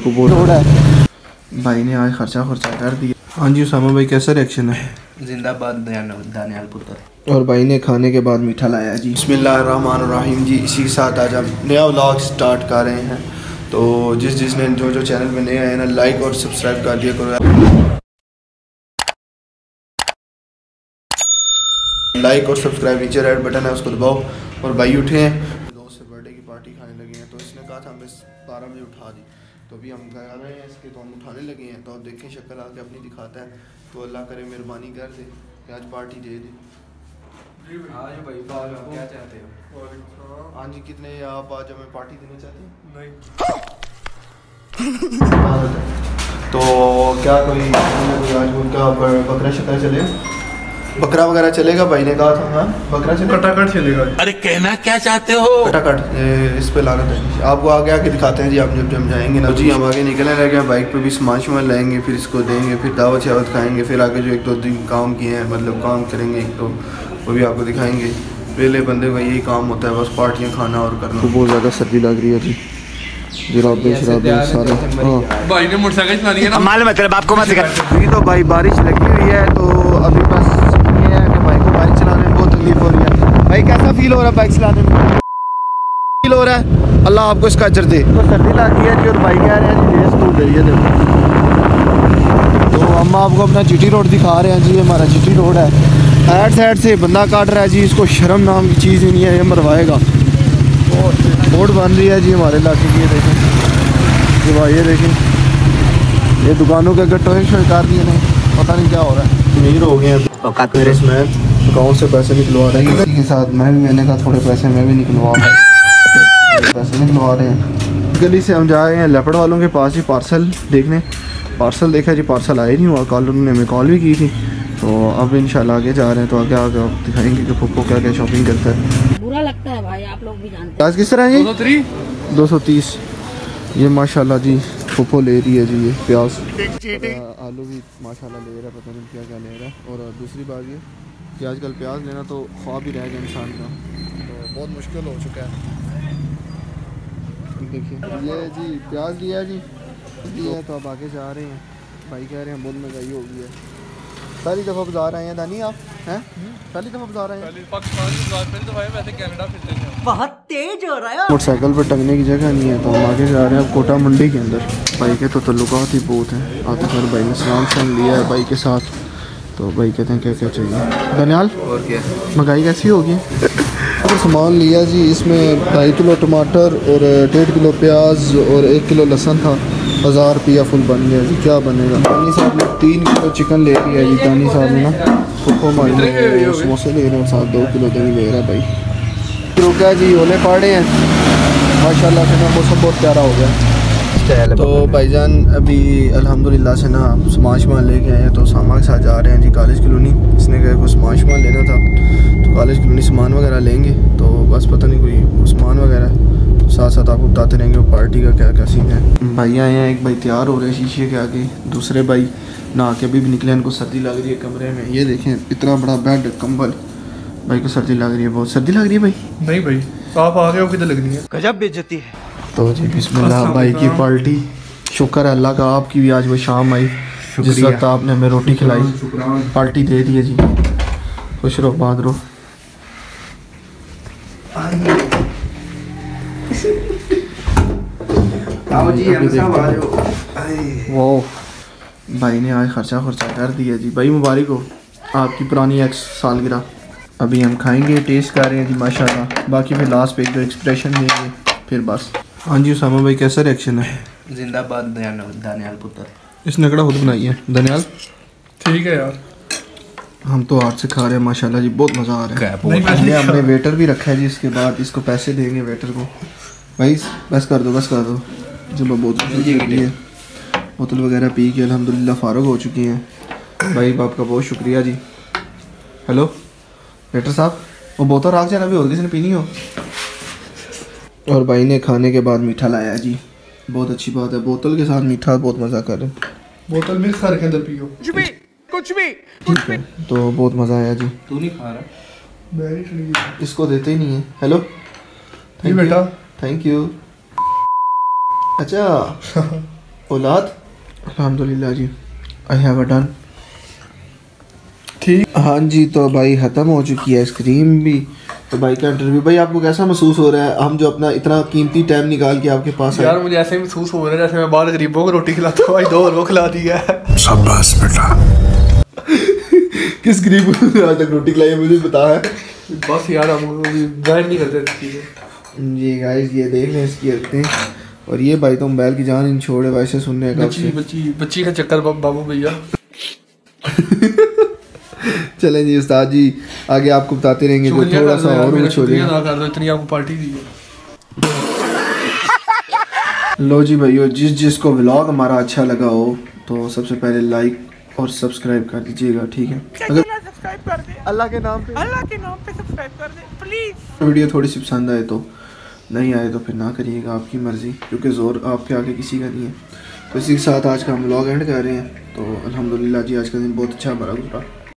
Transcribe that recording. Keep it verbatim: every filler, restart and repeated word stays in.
को बोल रहा है भाई ने आज खर्चा खर्चा कर दिया। हाँ जी उसामा भाई कैसा रिएक्शन है? जिंदाबाद दानियाल पुत्र। और भाई ने खाने के बाद मीठा लाया जी। बिस्मिल्लाहिर्रहमानिर्रहीम जी। इसी के साथ आज हम नया व्लॉग स्टार्ट कर रहे हैं। तो जिस जिसने जो जो चैनल में नए आए ना लाइक और सब्सक्राइब कर दिया करो, लाइक और सब्सक्राइब, नीचे रेड बटन है उसको दबाओ। और भाई उठे हैं दोस्त से बर्थडे की पार्टी खाने लगे हैं, तो इसने कहा था हमें बारह बजे उठा दी, तो अभी हम घर आ रहे हैं इसके, तो हम उठाने लगे हैं। तो अब देखें शक्ल आके अपनी दिखाता है, तो अल्लाह करे मेहरबानी कर दे कि आज पार्टी दे दे। आज भाई क्या चाहते हो? हाँ जी कितने आप आज हमें पार्टी देना चाहते हैं? नहीं। तो क्या कोई आज उनका बकरा शक्कर चले, बकरा वगैरह चलेगा? भाई ने कहा था हाँ बकरा चलेगा, कटाकट चलेगा। अरे कहना क्या चाहते हो? कटाकट इस पे लाना था। आपको आगे आके दिखाते हैं जी, आप जब जब जाएंगे ना जी। हम आगे निकलने लगे हैं, बाइक पे भी सामान शुमान लाएंगे, फिर इसको देंगे, फिर दावत शावत खाएंगे, फिर आगे जो एक दो दिन काम किए हैं मतलब काम करेंगे एक तो वो भी आपको दिखाएंगे। पहले बंदे का यही काम होता है बस पार्टियाँ खाना और करना। तो बहुत ज़्यादा सर्दी लग रही है जी, जराबे शराबे सारे। भाई ने मोटरसाइकिल चलानी है ना, मालूम है तेरे बाप को मत सिखा। अभी तो भाई बारिश लगी हुई है, तो अभी बस ये है कि भाई को बाइक चलाने में बहुत तकलीफ हो रही है। भाई कैसा फील हो रहा है बाइक चलाने में? फील हो रहा है, अल्लाह आपको इसका अजर दे। तो सर्दी लग गई है जी और भाई कह रहे हैं जी रेस टूट गई है देखो। तो हम आपको अपना जीटी रोड दिखा रहे हैं जी, हमारा जीटी रोड है। साइड साइड से बंदा काट रहा है जी, इसको शर्म नाम की चीज़ ही नहीं है, ये मरवाएगा। रोड बन रही है जी हमारे इलाके की, ये देखें जी भाई, ये देखें ये दुकानों के अगर टोए शोए कर दिए नहीं, पता नहीं क्या हो रहा है। अमीर हो गए हैं मेरे इसमें अकाउंट से पैसे निकलवा रहे हैं इसी के साथ। मैं भी मैंने कहा थोड़े पैसे मैं भी निकलवा रहा हूँ, पैसे निकलवा रहे हैं। गली से हम जा रहे हैं लेपर्ड वालों के पास ही पार्सल देखने। पार्सल देखा जी, पार्सल आया नहीं हुआ, कल उन्होंने हमें कॉल भी की थी। तो अब इंशाल्लाह आगे जा रहे हैं, तो आगे आगे आप दिखाएंगे कि पप्पो क्या क्या शॉपिंग करता है। बुरा लगता है भाई, आप लोग भी जानते हैं। आज किस तरह है जी? दो सौ तीस। ये माशाल्लाह जी पप्पो ले रही है जी, ये प्याज आलू भी माशाल्लाह ले रहा है, पता नहीं क्या क्या ले रहा है। और दूसरी बात ये कि आजकल प्याज लेना तो ख्वाब ही रह गया इंसान का, तो बहुत मुश्किल हो चुका है। देखिए ये जी प्याज लिया जी, लिया तो अब आगे जा रहे हैं। भाई कह रहे हैं बहुत महंगाई हो गई है। पहली दफ़ा बाजार आए हैं दानी आप हैं? पहली दफ़ा बाजार आए हैं? बहुत तेज हो रहा है। मोटरसाइकिल पर टंगने की जगह नहीं है, तो हम आगे जा रहे हैं अब कोटा मंडी के अंदर। भाई के तो तल्लुकात ही बहुत हैं, आते सर भाई ने सलाम शाम लिया है भाई के साथ। तो भाई कहते हैं क्या क्या चाहिए दनियाल, और क्या महंगाई कैसी होगी? तो सामान लिया जी, इसमें ढाई किलो टमाटर और डेढ़ किलो प्याज और एक किलो लहसुन था। हज़ार रुपया फुल बन गया जी, क्या बनेगा? दानी साहब ने तीन किलो चिकन ले लिया जी। दानी साहब ने ना पप्पो मारी समोसे ले रहे हैं, साथ दो किलो दही ले रहा है भाई। रुका जी ओले पड़े हैं माशाल्लाह से ना, मौसम बहुत प्यारा हो गया। तो भाईजान अभी अल्हम्दुलिल्लाह से ना सामान सामान लेके आए हैं, तो सामान के साथ जा रहे हैं जी कॉलेज कॉलोनी। इसने कहा कुछ सामान सामान लेना था, तो कॉलेज कॉलोनी सामान वगैरह लेंगे। तो बस पता नहीं कोई सामान वगैरह साथ साथ आपको बताते रहेंगे वो पार्टी का क्या क्या सीन है। भाई आए हैं, एक भाई तैयार हो रहे हैं शीशे के आगे, दूसरे भाई नहा के अभी भी निकले, इनको सर्दी लग रही है कमरे में। ये देखें इतना बड़ा बेड कंबल, भाई को सर्दी लग रही है, बहुत सर्दी लग रही है भाई। नहीं भाई आप आ गए हो, किधर लगनी है? गजब बेइज्जती है। तो जी बिस्मिल्लाह भाई की पार्टी। शुक्र है अल्लाह का आपकी भी आज वो शाम आई जिस वक्त आपने हमें रोटी खिलाई, पार्टी दे दी है जी। खुश रहो बाद रहो। वो भाई ने आज खर्चा खर्चा कर दिया जी। भाई मुबारक हो आपकी पुरानी एक्स सालगिरह। अभी हम खाएंगे, टेस्ट कर रहे हैं जी माशाल्लाह, बाकी फिर लास्ट पे जो एक्सप्रेशन देंगे फिर बस। हाँ जी उसामा भाई कैसा रिएक्शन है? जिंदाबाद दानियाल पुत्र। इसने कड़ा खुद बनाई है दनियाल, ठीक है यार। हम तो हाथ से खा रहे हैं माशाल्लाह जी, बहुत मज़ा आ रहा है। हमने हमने वेटर भी रखा है जी, इसके बाद इसको पैसे देंगे वेटर को। भाई बस कर दो बस कर दो। जब बोतल बोतल वगैरह पी के अल्हम्दुलिल्लाह फ़ारुग हो चुकी हैं। भाई आपका बहुत शुक्रिया जी। हेलो वेटर साहब, वो बोतल राख जाना भी और किसी ने पीनी हो। और भाई ने खाने के बाद मीठा लाया जी, बहुत अच्छी बात है, बोतल के साथ मीठा, बहुत मज़ा कर रहे हैं। बोतल मिक्स करके अंदर पियो कुछ भी कुछ भी ठीक है, तो बहुत मज़ा आया जी। तू नहीं खा रहा? इसको देते ही नहीं है। हेलो बेटा थैंक यू। अच्छा औलाद अल्हम्दुलिल्लाह जी, आई हैव अ डन। ठीक। हाँ जी, तो भाई ख़त्म हो चुकी है आइसक्रीम भी। तो भाई का इंटरव्यू, भाई आपको कैसा महसूस हो रहा है, हम जो अपना इतना कीमती टाइम निकाल के आपके पास आए? यार मुझे ऐसे महसूस हो रहा है जैसे मैं बाहर गरीबों को रोटी खिलाता हूँ, भाई दो और वो खिला दी है। शाबाश बेटा। किस गरीब को आज तक रोटी खिलाई है मुझे बता है? बस यार हम जाहिर नहीं करते चीज़ें। जी गाइस, ये देख लें इसकी हरकतें। और ये भाई तो मोबाइल की जान इन छोड़े वैसे सुनने का बच्ची बच्ची बच्ची का चक्कर बाबू भैया। चलें जी उस्ताद जी, आगे आपको बताते रहेंगे जो थोड़ा सा और कुछ हो जाएगा। कर दो, इतनी आपको पार्टी दी है। लो जी भाइयों, जिस जिसको व्लॉग हमारा अच्छा लगा हो तो सबसे पहले लाइक और सब्सक्राइब कर दीजिएगा, ठीक है? अगर सब्सक्राइब कर दे, अल्लाह के नाम पे अल्लाह के नाम पे सब्सक्राइब कर दे प्लीज। वीडियो थोड़ी सी पसंद आए तो, नहीं आए तो फिर ना करिएगा, आपकी मर्ज़ी, क्योंकि ज़ोर आपके आगे किसी का नहीं है। तो इसी के साथ आज का हम व्लॉग एंड कर रहे हैं। तो अल्हम्दुलिल्लाह जी, आज का दिन बहुत अच्छा हमारा गुजरा।